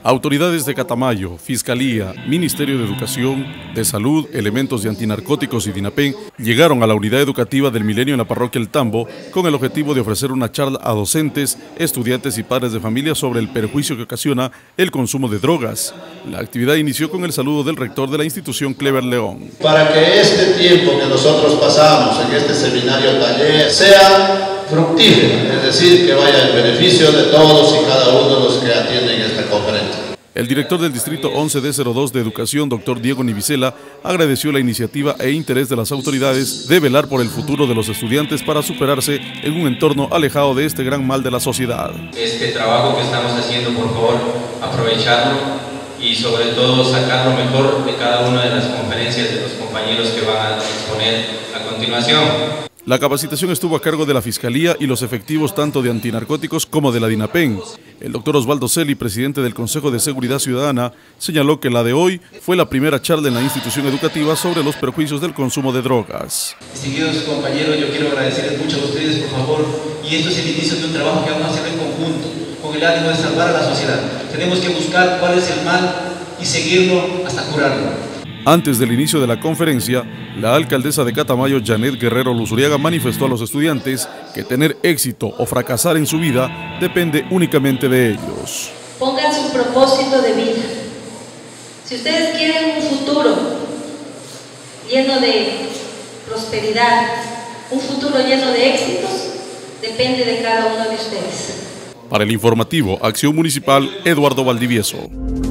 Autoridades de Catamayo, Fiscalía, Ministerio de Educación, de Salud, elementos de antinarcóticos y DINAPEN llegaron a la unidad educativa del Milenio en la parroquia El Tambo con el objetivo de ofrecer una charla a docentes, estudiantes y padres de familia sobre el perjuicio que ocasiona el consumo de drogas. La actividad inició con el saludo del rector de la institución, Clever León. Para que este tiempo que nosotros pasamos en este seminario taller sea fructífero, es decir, que vaya en beneficio de todos y cada uno de los que atienden esta conferencia. El director del Distrito 11D02 de Educación, doctor Diego Nivicela, agradeció la iniciativa e interés de las autoridades de velar por el futuro de los estudiantes para superarse en un entorno alejado de este gran mal de la sociedad. Este trabajo que estamos haciendo, por favor, aprovecharlo y sobre todo sacar lo mejor de cada una de las conferencias de los compañeros que van a exponer a continuación. La capacitación estuvo a cargo de la Fiscalía y los efectivos tanto de antinarcóticos como de la DINAPEN. El doctor Osvaldo Celi, presidente del Consejo de Seguridad Ciudadana, señaló que la de hoy fue la primera charla en la institución educativa sobre los perjuicios del consumo de drogas. Distinguidos compañeros, yo quiero agradecerles mucho a ustedes, por favor, y esto es el inicio de un trabajo que vamos a hacer en conjunto, con el ánimo de salvar a la sociedad. Tenemos que buscar cuál es el mal y seguirlo hasta curarlo. Antes del inicio de la conferencia, la alcaldesa de Catamayo, Janet Guerrero Luzuriaga, manifestó a los estudiantes que tener éxito o fracasar en su vida depende únicamente de ellos. Pongan su propósito de vida. Si ustedes quieren un futuro lleno de prosperidad, un futuro lleno de éxitos, depende de cada uno de ustedes. Para el informativo Acción Municipal, Eduardo Valdivieso.